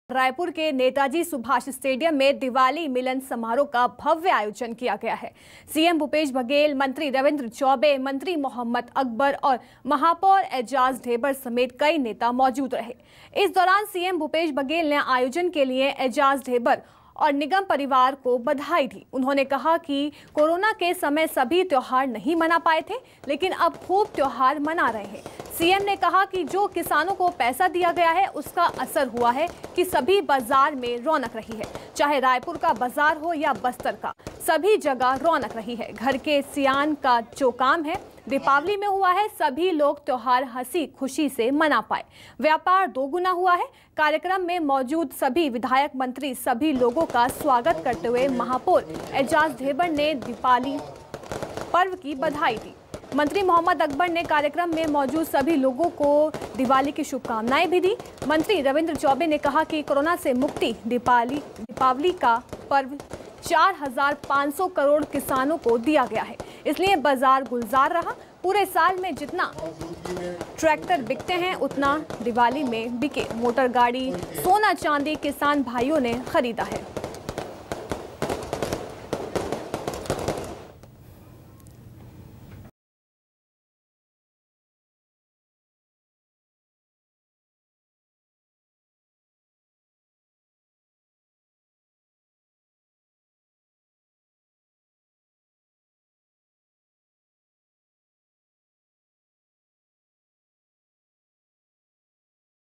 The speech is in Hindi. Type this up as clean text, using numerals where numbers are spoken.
रायपुर के नेताजी सुभाष स्टेडियम में दिवाली मिलन समारोह का भव्य आयोजन किया गया है। सीएम भूपेश बघेल, मंत्री रविंद्र चौबे, मंत्री मोहम्मद अकबर और महापौर एजाज ढेबर समेत कई नेता मौजूद रहे। इस दौरान सीएम भूपेश बघेल ने आयोजन के लिए एजाज ढेबर और निगम परिवार को बधाई दी। उन्होंने कहा कि कोरोना के समय सभी त्योहार नहीं मना पाए थे, लेकिन अब खूब त्योहार मना रहे हैं। सीएम ने कहा कि जो किसानों को पैसा दिया गया है उसका असर हुआ है कि सभी बाजार में रौनक रही है। चाहे रायपुर का बाजार हो या बस्तर का, सभी जगह रौनक रही है। घर के सियान का जो काम है दीपावली में हुआ है, सभी लोग त्योहार हंसी खुशी से मना पाए। व्यापार दोगुना हुआ है। कार्यक्रम में मौजूद सभी विधायक, मंत्री सभी लोगों का स्वागत करते हुए महापौर एजाज ढेबर ने दीपावली पर्व की बधाई दी। मंत्री मोहम्मद अकबर ने कार्यक्रम में मौजूद सभी लोगों को दिवाली की शुभकामनाएं भी दी। मंत्री रविंद्र चौबे ने कहा कि कोरोना से मुक्ति दीपावली का पर्व 4,500 करोड़ किसानों को दिया गया है, इसलिए बाजार गुलजार रहा। पूरे साल में जितना ट्रैक्टर बिकते हैं उतना दिवाली में बिके। मोटर गाड़ी, सोना चांदी किसान भाइयों ने खरीदा है।